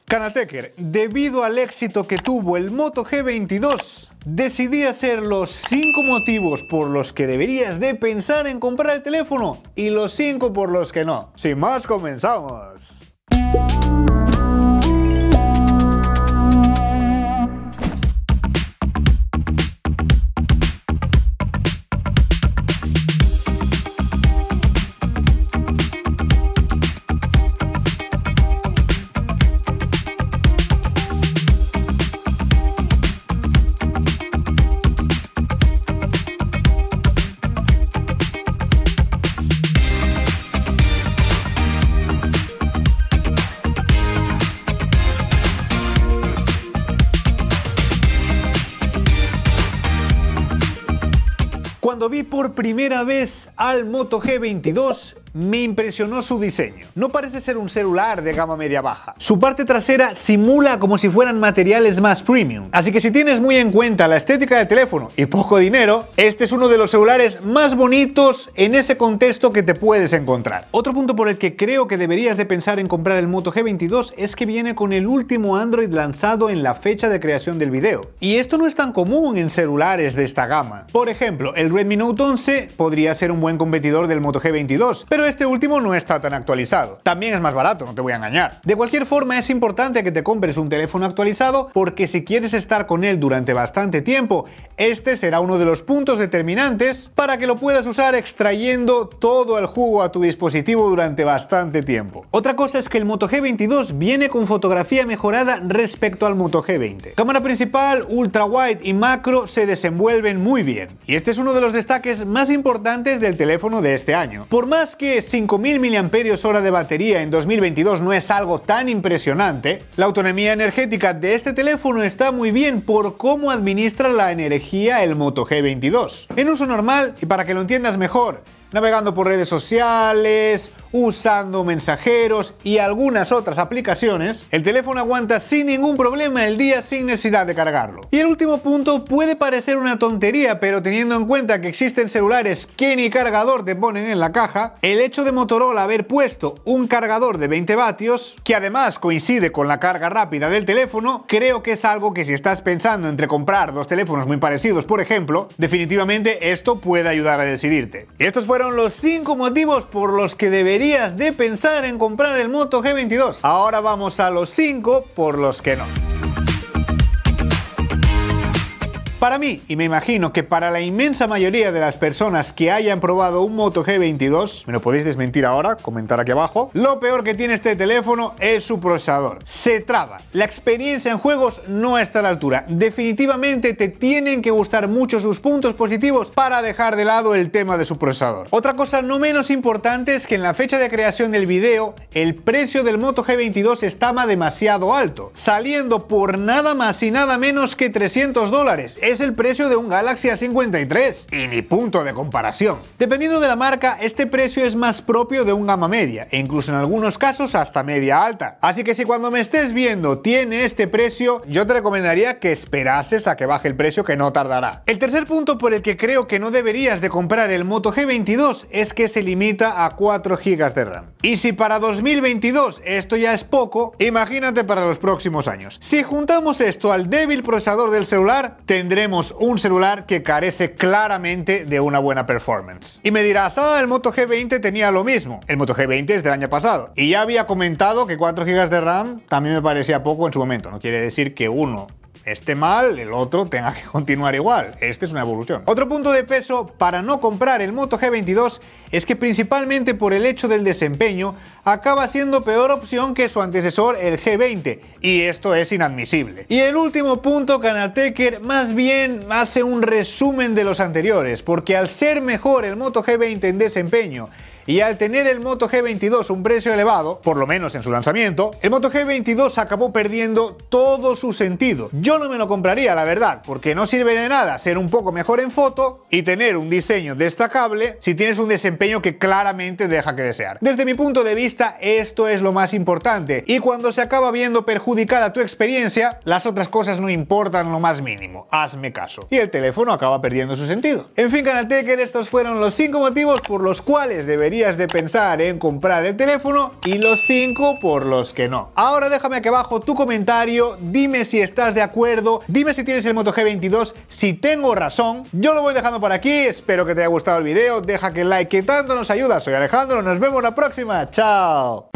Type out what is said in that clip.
Canaltecher, debido al éxito que tuvo el Moto G22, decidí hacer los 5 motivos por los que deberías de pensar en comprar el teléfono y los 5 por los que no. Sin más, comenzamos. Cuando vi por primera vez al Moto G22, me impresionó su diseño. No parece ser un celular de gama media-baja. Su parte trasera simula como si fueran materiales más premium. Así que si tienes muy en cuenta la estética del teléfono y poco dinero, este es uno de los celulares más bonitos en ese contexto que te puedes encontrar. Otro punto por el que creo que deberías de pensar en comprar el Moto G22 es que viene con el último Android lanzado en la fecha de creación del video. Y esto no es tan común en celulares de esta gama. Por ejemplo, el Redmi Note 11 podría ser un buen competidor del Moto G22, pero este último no está tan actualizado. También es más barato, no te voy a engañar. De cualquier forma, es importante que te compres un teléfono actualizado porque si quieres estar con él durante bastante tiempo, este será uno de los puntos determinantes para que lo puedas usar extrayendo todo el jugo a tu dispositivo durante bastante tiempo. Otra cosa es que el Moto G22 viene con fotografía mejorada respecto al Moto G20. Cámara principal, ultra wide y macro se desenvuelven muy bien. Y este es uno de los destaques más importantes del teléfono de este año. Por más que 5000 mAh de batería en 2022 no es algo tan impresionante, la autonomía energética de este teléfono está muy bien por cómo administra la energía el Moto G22. En uso normal, y para que lo entiendas mejor, navegando por redes sociales, usando mensajeros y algunas otras aplicaciones, el teléfono aguanta sin ningún problema el día sin necesidad de cargarlo. Y el último punto puede parecer una tontería, pero teniendo en cuenta que existen celulares que ni cargador te ponen en la caja, el hecho de Motorola haber puesto un cargador de 20 vatios, que además coincide con la carga rápida del teléfono, creo que es algo que si estás pensando entre comprar dos teléfonos muy parecidos, por ejemplo, definitivamente esto puede ayudar a decidirte. Y estos fueron los 5 motivos por los que deberías de pensar en comprar el Moto G22. Ahora vamos a los 5 por los que no. Para mí, y me imagino que para la inmensa mayoría de las personas que hayan probado un Moto G22, me lo podéis desmentir ahora, comentar aquí abajo, lo peor que tiene este teléfono es su procesador. Se traba. La experiencia en juegos no está a la altura. Definitivamente te tienen que gustar mucho sus puntos positivos para dejar de lado el tema de su procesador. Otra cosa no menos importante es que en la fecha de creación del video, el precio del Moto G22 estaba demasiado alto, saliendo por nada más y nada menos que $300. Es el precio de un Galaxy A53 y ni punto de comparación. Dependiendo de la marca, este precio es más propio de un gama media e incluso en algunos casos hasta media alta. Así que si cuando me estés viendo tiene este precio, yo te recomendaría que esperases a que baje el precio, que no tardará. El tercer punto por el que creo que no deberías de comprar el Moto G22 es que se limita a 4 GB de RAM. Y si para 2022 esto ya es poco, imagínate para los próximos años. Si juntamos esto al débil procesador del celular, tendremos un celular que carece claramente de una buena performance. Y me dirás, el Moto G20 tenía lo mismo. El Moto G20 es del año pasado. Y ya había comentado que 4 GB de RAM también me parecía poco en su momento. No quiere decir que uno esté mal, el otro tenga que continuar igual. Este es una evolución. Otro punto de peso para no comprar el Moto G22 es que principalmente por el hecho del desempeño acaba siendo peor opción que su antecesor el G20 y esto es inadmisible. Y el último punto, Canaltecher, más bien hace un resumen de los anteriores, porque al ser mejor el Moto G20 en desempeño y al tener el Moto G22 un precio elevado, por lo menos en su lanzamiento, el Moto G22 acabó perdiendo todo su sentido. Yo no me lo compraría, la verdad, porque no sirve de nada ser un poco mejor en foto y tener un diseño destacable si tienes un desempeño que claramente deja que desear. Desde mi punto de vista, esto es lo más importante, y cuando se acaba viendo perjudicada tu experiencia, las otras cosas no importan lo más mínimo. Hazme caso. Y el teléfono acaba perdiendo su sentido. En fin, Canaltecher, estos fueron los 5 motivos por los cuales deberías deberías de pensar en comprar el teléfono y los 5 por los que no. Ahora déjame aquí abajo tu comentario, dime si estás de acuerdo, dime si tienes el Moto G22, si tengo razón. Yo lo voy dejando por aquí, espero que te haya gustado el video, deja que el like que tanto nos ayuda. Soy Alejandro, nos vemos la próxima, chao.